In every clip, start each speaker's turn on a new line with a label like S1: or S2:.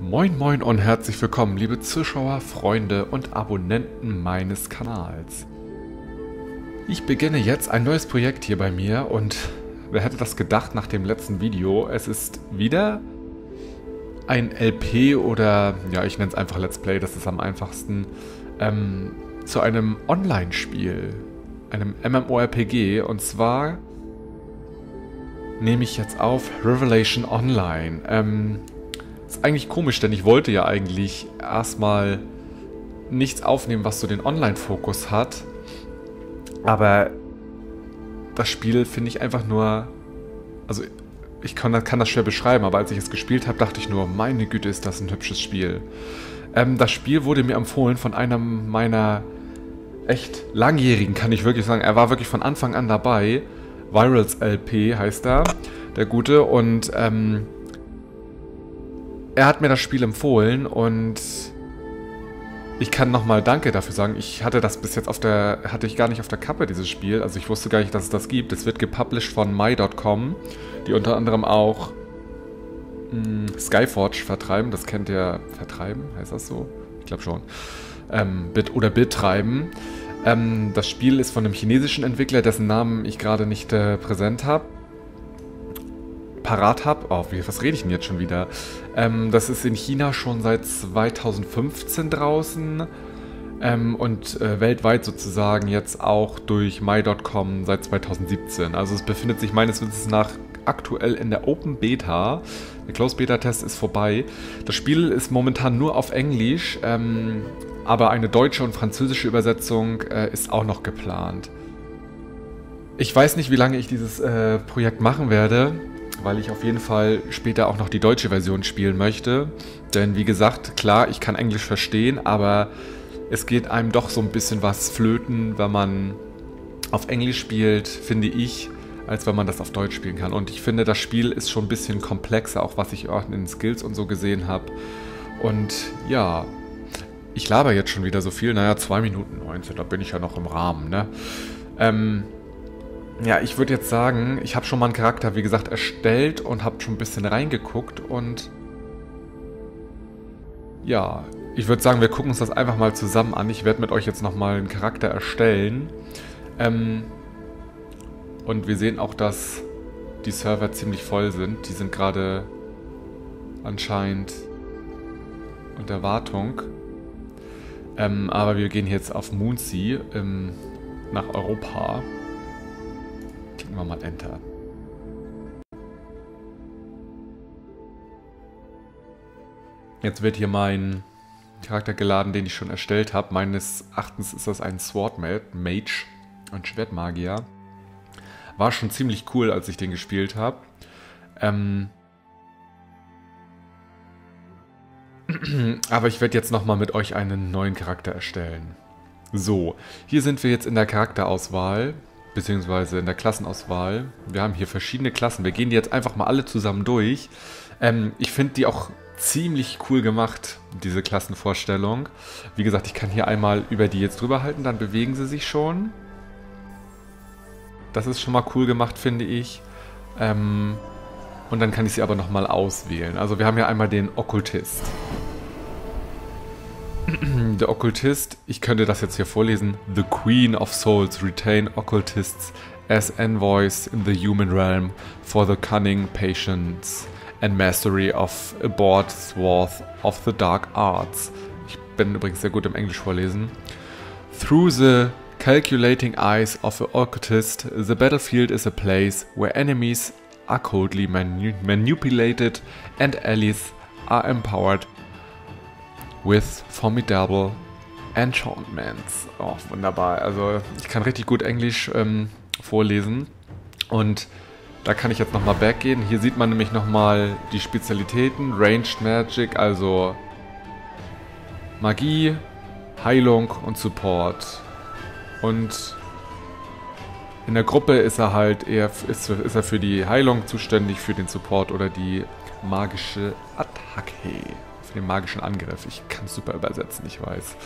S1: Moin moin und herzlich willkommen, liebe Zuschauer, Freunde und Abonnenten meines Kanals. Ich beginne jetzt ein neues Projekt hier bei mir und wer hätte das gedacht nach dem letzten Video? Es ist wieder ein LP oder, ja, ich nenne es einfach Let's Play, das ist am einfachsten, zu einem Online-Spiel, einem MMORPG, und zwar nehme ich jetzt auf Revelation Online. Ist eigentlich komisch, denn ich wollte ja eigentlich erstmal nichts aufnehmen, was so den Online-Fokus hat. Aber das Spiel finde ich einfach nur... Also ich kann das schwer beschreiben, aber als ich es gespielt habe, dachte ich nur, meine Güte, ist das ein hübsches Spiel. Das Spiel wurde mir empfohlen von einem meiner echt langjährigen, kann ich wirklich sagen. Er war wirklich von Anfang an dabei. Virals LP heißt er, der Gute. Und er hat mir das Spiel empfohlen und ich kann nochmal Danke dafür sagen. Ich hatte das bis jetzt hatte ich gar nicht auf der Kappe, dieses Spiel. Also ich wusste gar nicht, dass es das gibt. Es wird gepublished von My.com, die unter anderem auch Skyforge vertreiben. Das kennt ihr, vertreiben, heißt das so? Ich glaube schon. Betreiben. Das Spiel ist von einem chinesischen Entwickler, dessen Namen ich gerade nicht präsent habe. Parat habe. Oh, was rede ich denn jetzt schon wieder? Das ist in China schon seit 2015 draußen und weltweit sozusagen jetzt auch durch My.com seit 2017. Also es befindet sich meines Wissens nach aktuell in der Open Beta. Der Closed Beta Test ist vorbei. Das Spiel ist momentan nur auf Englisch, aber eine deutsche und französische Übersetzung ist auch noch geplant. Ich weiß nicht, wie lange ich dieses Projekt machen werde, weil ich auf jeden Fall später auch noch die deutsche Version spielen möchte. Denn wie gesagt, klar, ich kann Englisch verstehen, aber es geht einem doch so ein bisschen was flöten, wenn man auf Englisch spielt, finde ich, als wenn man das auf Deutsch spielen kann. Und ich finde, das Spiel ist schon ein bisschen komplexer, auch was ich auch in den Skills und so gesehen habe. Und ja, ich laber jetzt schon wieder so viel. Naja, 2 Minuten 19, da bin ich ja noch im Rahmen, ne? Ja, ich würde jetzt sagen, ich habe schon mal einen Charakter, wie gesagt, erstellt und habe schon ein bisschen reingeguckt und ja, ich würde sagen, wir gucken uns das einfach mal zusammen an. Ich werde mit euch jetzt nochmal einen Charakter erstellen und wir sehen auch, dass die Server ziemlich voll sind. Die sind gerade anscheinend unter Wartung, aber wir gehen jetzt auf Moonsea nach Europa. Klicken wir mal Enter. Jetzt wird hier mein Charakter geladen, den ich schon erstellt habe. Meines Erachtens ist das ein Sword Mage, ein Schwertmagier. War schon ziemlich cool, als ich den gespielt habe. Aber ich werde jetzt nochmal mit euch einen neuen Charakter erstellen. So, hier sind wir jetzt in der Charakterauswahl, beziehungsweise in der Klassenauswahl. Wir haben hier verschiedene Klassen. Wir gehen die jetzt einfach mal alle zusammen durch. Ich finde die auch ziemlich cool gemacht, diese Klassenvorstellung. Wie gesagt, ich kann hier einmal über die jetzt drüber halten, dann bewegen sie sich schon. Das ist schon mal cool gemacht, finde ich. Und dann kann ich sie aber nochmal auswählen. Also wir haben hier einmal den Okkultist. Der Okkultist, ich könnte das jetzt hier vorlesen. The Queen of Souls retain Occultists as envoys in the human realm for the cunning patience and mastery of a broad swath of the dark arts. Ich bin übrigens sehr gut im Englisch vorlesen. Through the calculating eyes of the occultist, the battlefield is a place where enemies are coldly manipulated and allies are empowered with formidable enchantments. Oh, wunderbar. Also ich kann richtig gut Englisch vorlesen. Und da kann ich jetzt nochmal back gehen. Hier sieht man nämlich nochmal die Spezialitäten. Ranged Magic, also Magie, Heilung und Support. Und in der Gruppe ist er halt eher ist er für die Heilung zuständig, für den Support oder die magische Attacke. Den magischen Angriff. Ich kann es super übersetzen, ich weiß.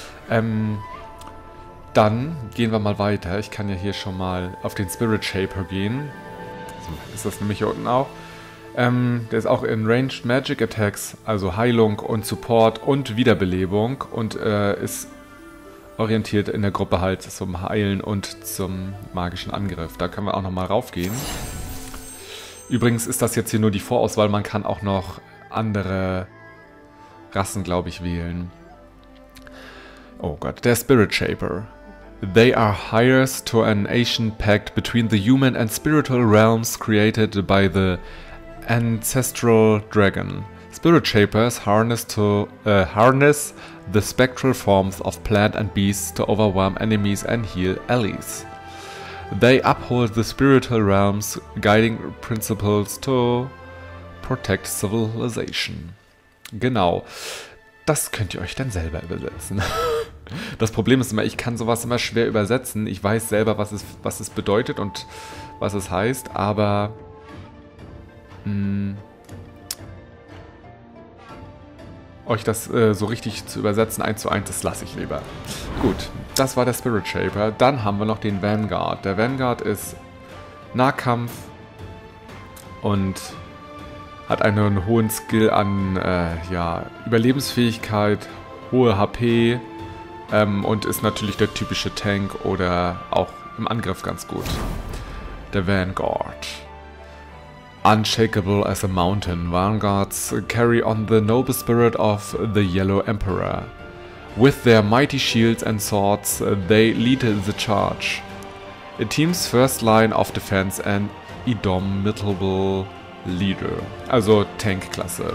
S1: Dann gehen wir mal weiter. Ich kann ja hier schon mal auf den Spirit Shaper gehen. So ist das nämlich hier unten auch. Der ist auch in Ranged Magic Attacks, also Heilung und Support und Wiederbelebung und ist orientiert in der Gruppe halt zum Heilen und zum magischen Angriff. Da können wir auch nochmal raufgehen. Übrigens ist das jetzt hier nur die Vorauswahl, man kann auch noch andere Rassen, glaube ich, wählen. Oh Gott, der Spirit Shaper. They are heirs to an ancient pact between the human and spiritual realms created by the ancestral dragon. Spirit Shapers harness the spectral forms of plant and beasts to overwhelm enemies and heal allies. They uphold the spiritual realms, guiding principles to protect civilization. Genau. Das könnt ihr euch dann selber übersetzen. Das Problem ist immer, ich kann sowas immer schwer übersetzen. Ich weiß selber, was es bedeutet und was es heißt, aber euch das so richtig zu übersetzen, 1:1, das lasse ich lieber. Gut, das war der Spirit Shaper. Dann haben wir noch den Vanguard. Der Vanguard ist Nahkampf und hat einen hohen Skill an Überlebensfähigkeit, hohe HP und ist natürlich der typische Tank oder auch im Angriff ganz gut. Der Vanguard. Unshakable as a mountain, Vanguards carry on the noble spirit of the Yellow Emperor. With their mighty shields and swords, they lead the charge. A team's first line of defense and indomitable leader. Also Tank-Klasse.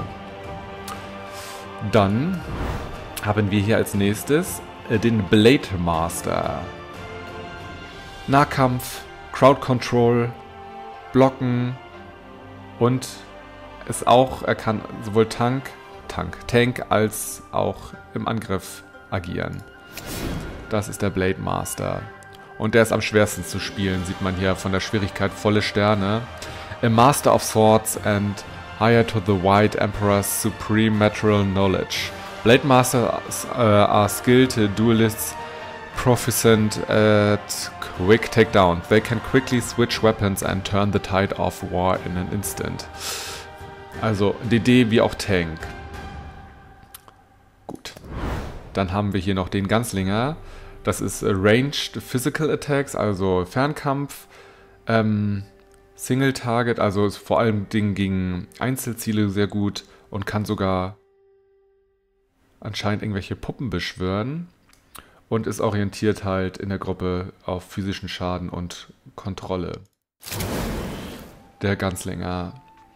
S1: Dann haben wir hier als nächstes den Blade Master. Nahkampf, Crowd Control, Blocken und er kann sowohl Tank als auch im Angriff agieren. Das ist der Blade Master. Und der ist am schwersten zu spielen, sieht man hier von der Schwierigkeit volle Sterne. A Master of Swords and higher to the White Emperor's supreme material knowledge. Blade Masters are skilled duelists proficient at quick takedown. They can quickly switch weapons and turn the tide of war in an instant. Also DD wie auch Tank. Gut. Dann haben wir hier noch den Ganzlinger. Das ist Ranged Physical Attacks, also Fernkampf. Single Target, also ist vor allem gegen Einzelziele sehr gut und kann sogar anscheinend irgendwelche Puppen beschwören. Und ist orientiert halt in der Gruppe auf physischen Schaden und Kontrolle. Der Ganzlinger.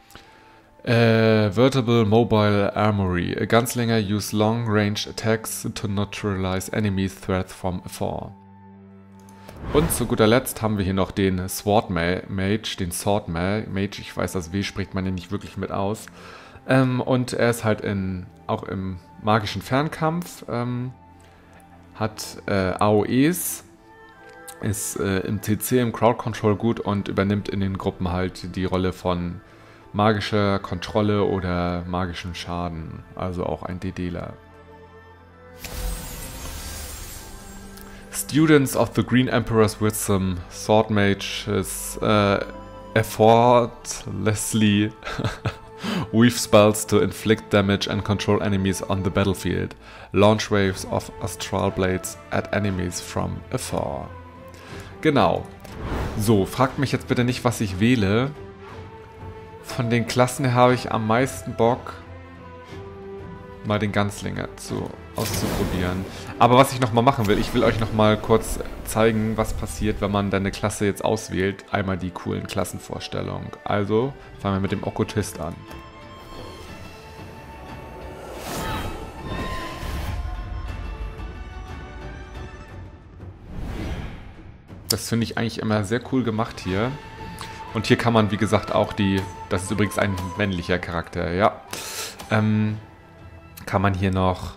S1: Vertable Mobile Armory. A Gunslinger use long-range attacks to neutralize enemies' threats from afar. Und zu guter Letzt haben wir hier noch den Sword Mage, ich weiß, das W spricht man ja nicht wirklich mit aus. Und er ist halt auch im magischen Fernkampf, hat AOEs, ist im CC, im Crowd Control gut und übernimmt in den Gruppen halt die Rolle von magischer Kontrolle oder magischem Schaden, also auch ein DDler. Students of the Green Emperor's Wisdom, Sword Mages effortlessly weave spells to inflict damage and control enemies on the battlefield. Launch waves of astral blades at enemies from afar. Genau. So, fragt mich jetzt bitte nicht, was ich wähle. Von den Klassen her habe ich am meisten Bock, mal den Ganzlinger auszuprobieren. Aber was ich nochmal machen will, ich will euch nochmal kurz zeigen, was passiert, wenn man deine Klasse jetzt auswählt. Einmal die coolen Klassenvorstellungen. Also fangen wir mit dem Okkultist an. Das finde ich eigentlich immer sehr cool gemacht hier. Und hier kann man, wie gesagt, auch das ist übrigens ein männlicher Charakter, ja. Kann man hier noch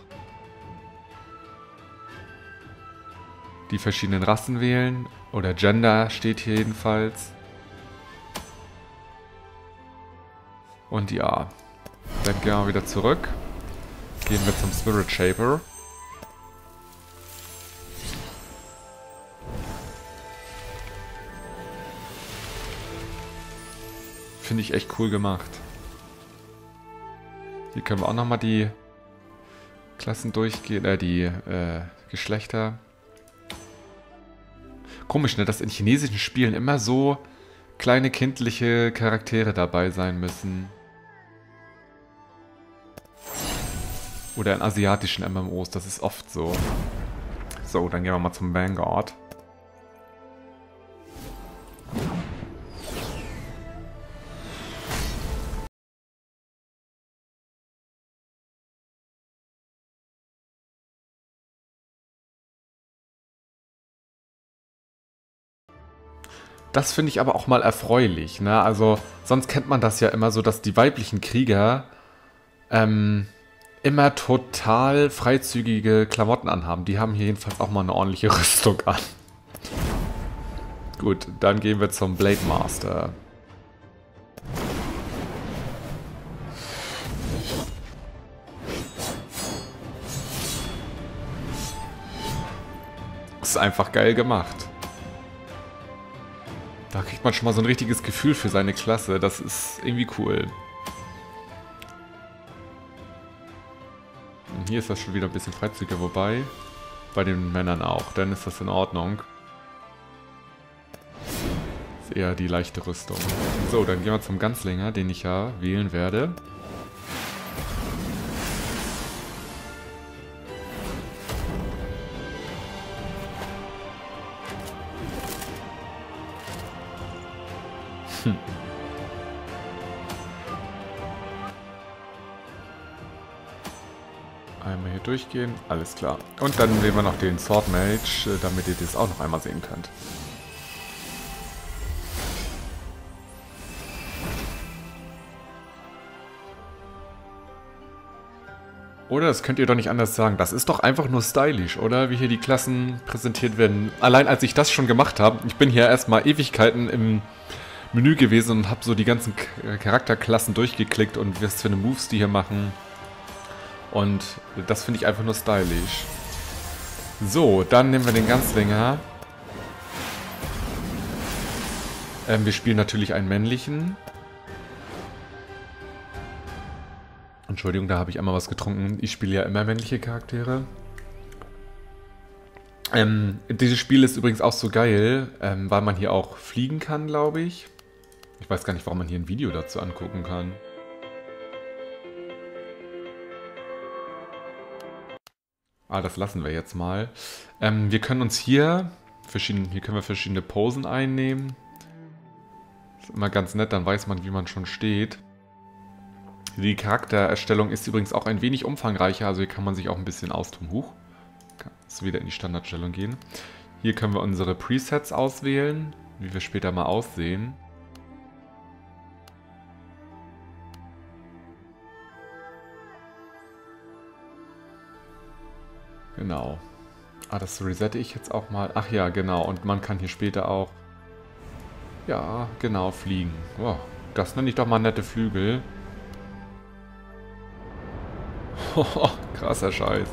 S1: die verschiedenen Rassen wählen. Oder Gender steht hier jedenfalls. Und ja, dann gehen wir wieder zurück. Gehen wir zum Spirit Shaper. Finde ich echt cool gemacht. Hier können wir auch nochmal die Klassen durchgehen, die Geschlechter. Komisch, ne, dass in chinesischen Spielen immer so kleine kindliche Charaktere dabei sein müssen. Oder in asiatischen MMOs, das ist oft so. So, dann gehen wir mal zum Vanguard. Das finde ich aber auch mal erfreulich, ne? Also, sonst kennt man das ja immer so, dass die weiblichen Krieger immer total freizügige Klamotten anhaben. Die haben hier jedenfalls auch mal eine ordentliche Rüstung an. Gut, dann gehen wir zum Blade Master. Das ist einfach geil gemacht. Da kriegt man schon mal so ein richtiges Gefühl für seine Klasse. Das ist irgendwie cool. Und hier ist das schon wieder ein bisschen freizügiger, wobei bei den Männern auch. Dann ist das in Ordnung. Das ist eher die leichte Rüstung. So, dann gehen wir zum Ganzlinger, den ich ja wählen werde. Einmal hier durchgehen, alles klar. Und dann nehmen wir noch den Sword Mage, damit ihr das auch noch einmal sehen könnt. Oder das könnt ihr doch nicht anders sagen. Das ist doch einfach nur stylisch, oder? Wie hier die Klassen präsentiert werden. Allein als ich das schon gemacht habe, ich bin hier erstmal Ewigkeiten im Menü gewesen und habe so die ganzen Charakterklassen durchgeklickt und was für eine Moves die hier machen. Und das finde ich einfach nur stylisch. So, dann nehmen wir den Ganzlinger. Wir spielen natürlich einen männlichen. Entschuldigung, da habe ich einmal was getrunken. Ich spiele ja immer männliche Charaktere. Dieses Spiel ist übrigens auch so geil, weil man hier auch fliegen kann, glaube ich. Ich weiß gar nicht, warum man hier ein Video dazu angucken kann. Das lassen wir jetzt mal. Wir können uns hier können wir verschiedene Posen einnehmen. Ist immer ganz nett, dann weiß man, wie man schon steht. Die Charaktererstellung ist übrigens auch ein wenig umfangreicher, also hier kann man sich auch ein bisschen austoben. Huch, kann es wieder in die Standardstellung gehen. Hier können wir unsere Presets auswählen, wie wir später mal aussehen. Genau. Das resette ich jetzt auch mal. Ach ja, genau. Und man kann hier später auch, ja, genau, fliegen. Wow, das nenne ich doch mal nette Flügel. Krasser Scheiß.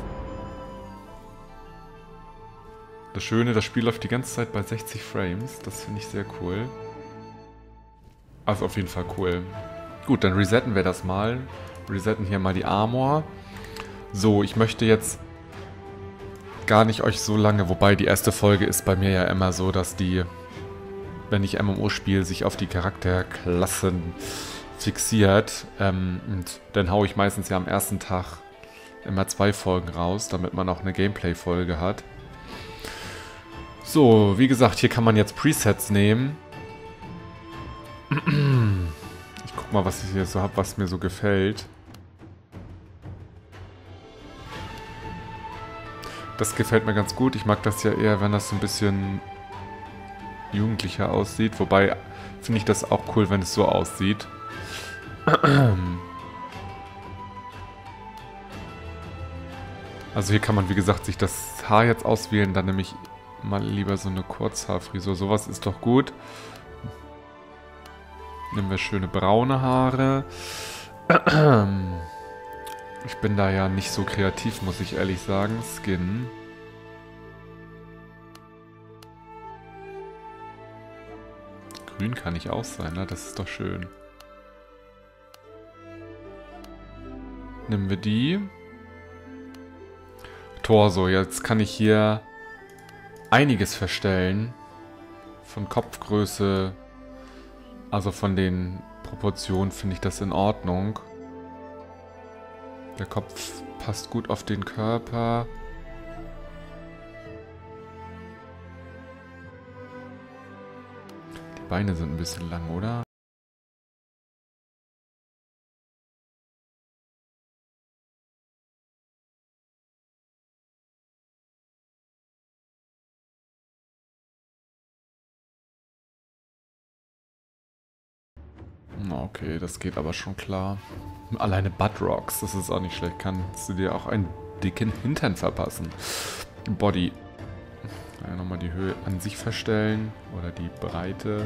S1: Das Schöne, das Spiel läuft die ganze Zeit bei 60 Frames. Das finde ich sehr cool. Also auf jeden Fall cool. Gut, dann resetten wir das mal. Resetten hier mal die Armor. So, ich möchte jetzt gar nicht euch so lange, wobei die erste Folge ist bei mir ja immer so, dass die, wenn ich MMO spiele, sich auf die Charakterklassen fixiert. Und dann haue ich meistens ja am ersten Tag immer 2 Folgen raus, damit man auch eine Gameplay-Folge hat. So, wie gesagt, hier kann man jetzt Presets nehmen. Ich guck mal, was ich hier so habe, was mir so gefällt. Das gefällt mir ganz gut. Ich mag das ja eher, wenn das so ein bisschen jugendlicher aussieht. Wobei finde ich das auch cool, wenn es so aussieht. Also hier kann man, wie gesagt, sich das Haar jetzt auswählen. Dann nehme ich mal lieber so eine Kurzhaarfrisur. Sowas ist doch gut. Nehmen wir schöne braune Haare. Ich bin da ja nicht so kreativ, muss ich ehrlich sagen. Skin. Grün kann ich auch sein, ne? Das ist doch schön. Nehmen wir die. Torso. Jetzt kann ich hier einiges verstellen. Von Kopfgröße, also von den Proportionen finde ich das in Ordnung. Der Kopf passt gut auf den Körper. Die Beine sind ein bisschen lang, oder? Okay, das geht aber schon klar. Alleine Buttrocks, das ist auch nicht schlecht. Kannst du dir auch einen dicken Hintern verpassen. Body. Ja, nochmal die Höhe an sich verstellen. Oder die Breite.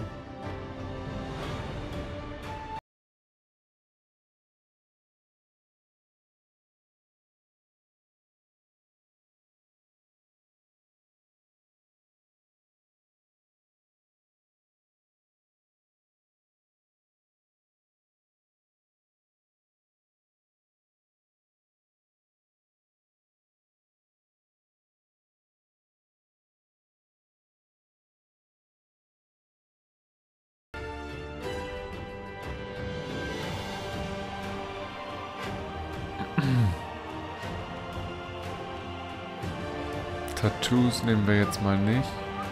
S1: Tattoos nehmen wir jetzt mal nicht.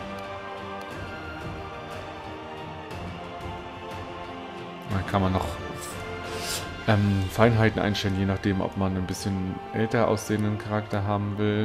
S1: Dann kann man noch Feinheiten einstellen, je nachdem, ob man ein bisschen älter aussehenden Charakter haben will.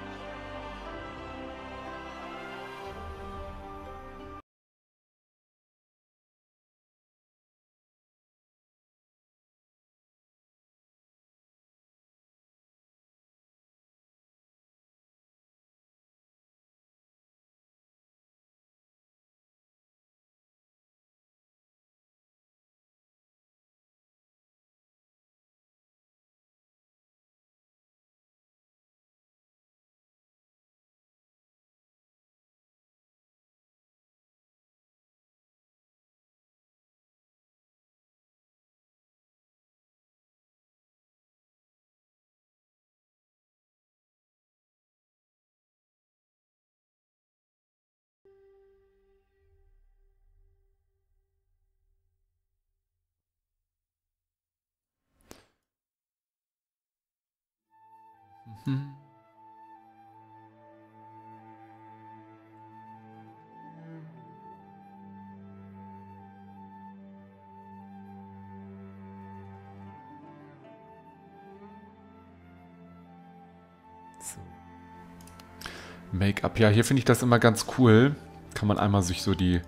S1: So. Make-up. Ja, hier finde ich das immer ganz cool. Kann man einmal sich so wie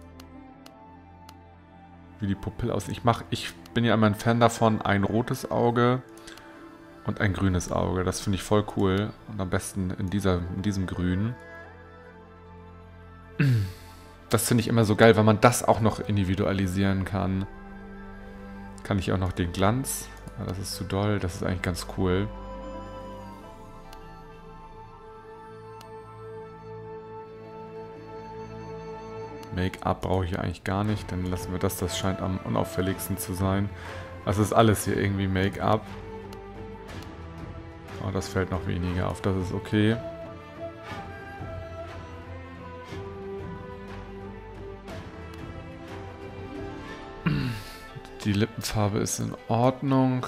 S1: die Pupille aus. Ich bin ja immer ein Fan davon, ein rotes Auge und ein grünes Auge. Das finde ich voll cool. Und am besten in diesem Grün. Das finde ich immer so geil, weil man das auch noch individualisieren kann. Kann ich auch noch den Glanz. Das ist zu doll. Das ist eigentlich ganz cool. Make-up brauche ich eigentlich gar nicht. Dann lassen wir das. Das scheint am unauffälligsten zu sein. Das ist alles hier irgendwie Make-up. Oh, das fällt noch weniger auf. Das ist okay. Die Lippenfarbe ist in Ordnung.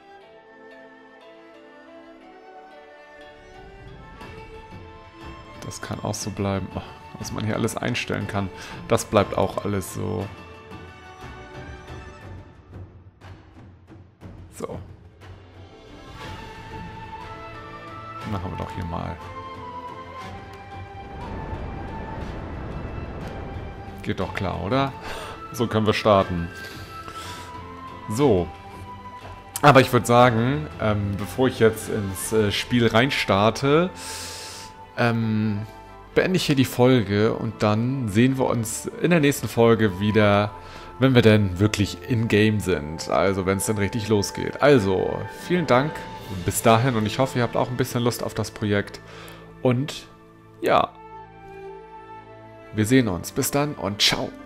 S1: Das kann auch so bleiben. Oh, was man hier alles einstellen kann. Das bleibt auch alles so. So. Machen wir doch hier mal. Geht doch klar, oder? So können wir starten. So. Aber ich würde sagen, bevor ich jetzt ins Spiel reinstarte, beende ich hier die Folge und dann sehen wir uns in der nächsten Folge wieder, wenn wir denn wirklich in-game sind. Also, wenn es dann richtig losgeht. Also, vielen Dank bis dahin und ich hoffe, ihr habt auch ein bisschen Lust auf das Projekt. Und ja, wir sehen uns. Bis dann und ciao.